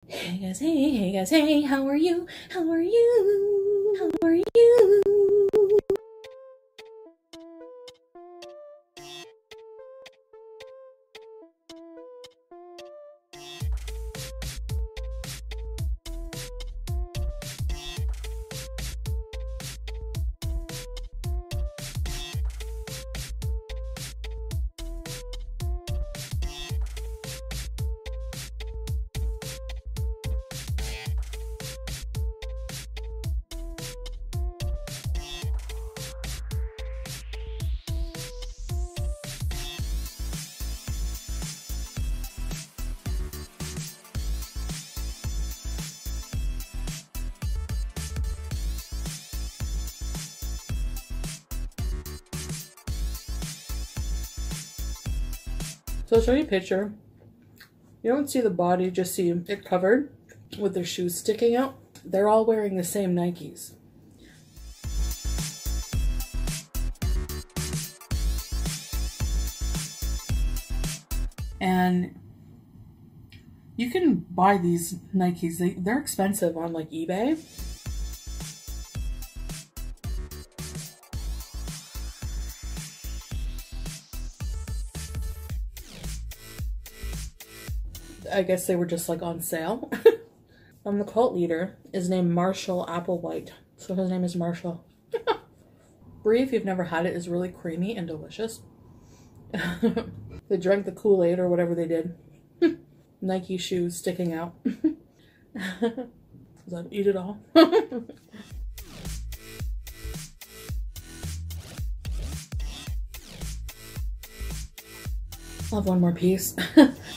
Hey guys, hey guys, hey, how are you? How are you? How are you? So I'll show you a picture. You don't see the body, just see it covered with their shoes sticking out. They're all wearing the same Nikes. And you can buy these Nikes. They're expensive on like eBay. I guess they were just like on sale. The cult leader is named Marshall Applewhite. So his name is Marshall. Brie, if you've never had it, is really creamy and delicious. They drank the Kool-Aid or whatever they did. Nike shoes sticking out. I'd eat it all. I'll have one more piece.